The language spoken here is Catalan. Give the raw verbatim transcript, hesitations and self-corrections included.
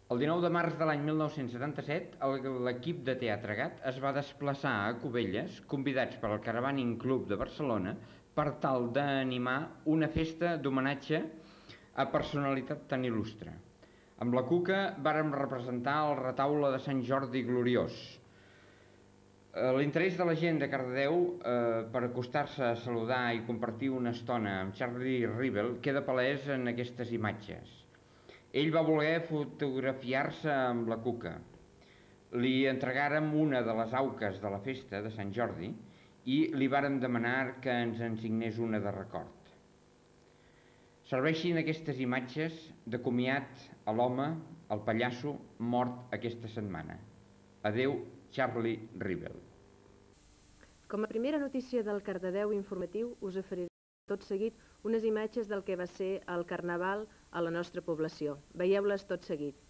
El dinou de març de l'any mil nou-cents setanta-set, l'equip de Teatre Gat es va desplaçar a Cubelles, convidats per al Caravaning Club de Barcelona, per tal d'animar una festa d'homenatge a personalitat tan il·lustre. Amb la Cuca vàrem representar el retaule de Sant Jordi Gloriós. L'interès de la gent de Cardedeu eh, per acostar-se a saludar i compartir una estona amb Charlie Rivel queda palès en aquestes imatges. Ell va voler fotografiar-se amb la Cuca. Li entregàrem una de les auques de la festa de Sant Jordi i li vàrem demanar que ens en signés una de record. Serveixin aquestes imatges de comiat a l'home, el pallasso, mort aquesta setmana. Adeu, Charlie Rivel. Com a primera notícia del Cardedeu informatiu us oferiré tot seguit unes imatges del que va ser el Carnaval a la nostra població. Veieu-les tot seguit.